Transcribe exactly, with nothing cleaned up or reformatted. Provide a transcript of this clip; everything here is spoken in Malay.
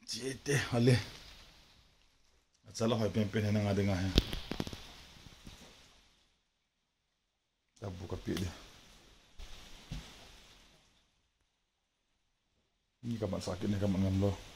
Cite, oleh. At salah ay pimpin na nga dengar. Tabu kapit dia. Ni kamat sakit ni kamat ngam lo.